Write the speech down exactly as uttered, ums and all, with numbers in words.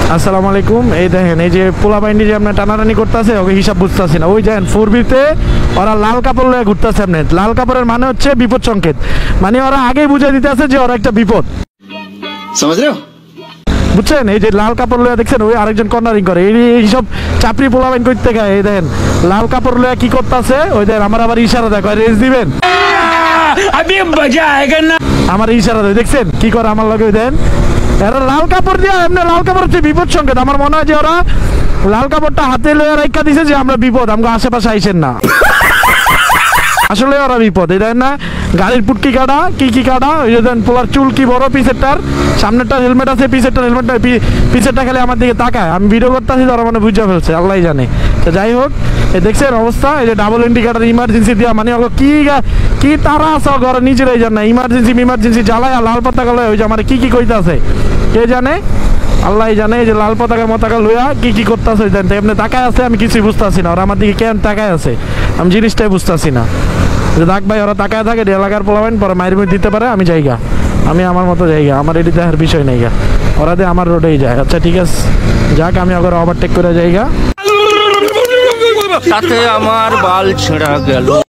আসসালামু আলাইকুম। এই দেখেন এই যে পোলা বাইন্ডি যে আপনার টানাটানি করতেছে ওকে হিসাব বুঝতেছি না। ওই দেখেন ফোরবিতে ওরা লাল কাপড় লয়ে ঘুরতেছে। আপনার লাল কাপড়ের মানে হচ্ছে বিপদ সংকেত, মানে ওরা আগেই বুঝে দিতে আছে যে ওরা একটা বিপদ, বুঝছেন? এই যে লাল কাপড় লয়ে দেখছেন ওই আরেকজন কর্নারিং করে, এই সব চাপড়ি পোলা বাইন করতে গায়। এই দেখেন লাল কাপড় লয়ে কি করতেছে, ওই দেখেন আমার আবার ইশারা দেখো রেস দিবেন, আমার ইশারা দেয় দেখছেন কি করে আমার লগে। ওই দেন এরা লাল কাপড় দিয়ে এমনি লাল কাপড় হচ্ছে বিপদ সংকেত। আমার মনে হয় যে ওরা লাল কাপড়টা হাতে লয়ে রাখা দিছে যে আমরা বিপদ, আমরা আশেপাশে আইসেন না। আসলে ওরা বিপদ। এই দেন না গাড়ির পুটকি কাটা কি কি কাটা, ওই যে দেন পোলার চুল কি বড়, পিছেরটার সামনেরটার হেলমেট আছে, পিছেরটার হেলমেট পিছেরটা খেলে আমার দিকে তাকায়। আমি ভিডিও করতেছি তো ওরা মানে বুঝে ফেলছে, আল্লাহ জানে। তো যাই হোক এই দেখছেন অবস্থা, এই যে ডাবল ইন্ডিকেটার ইমার্জেন্সি দিয়া, মানে কি কি তারা আছে ঘরে নিজেরাই জান না। ইমার্জেন্সি ইমার্জেন্সি জ্বালায় আর লাল পতাকা লয়, ওই যে আমার কি কি কইতে আছে কে জানে, আল্লাহ জানে। যে লাল পতাকা মতাকা লইয়া কি কি করতেছে এমনি তাকায় আছে, আমি কিছুই বুঝতেছি না। ওরা আমার দিকে কেন তাকায় আছে আমি জিনিসটাই বুঝতেছি না। যে দেখ ভাই ওরা তাকায় থাকে এলাকার পোলাবেন পরে মায়ের মুখ দিতে পারে, আমি যাইগা, আমি আমার মতো যাইগা, আমার এটি দেখার বিষয় নেই গা। ওরা দিয়ে আমার রোডেই যায়। আচ্ছা ঠিক আছে যাক, আমি ওকে ওভারটেক করে যাইগা। সাথে আমার বাল ছেঁড়া গেল।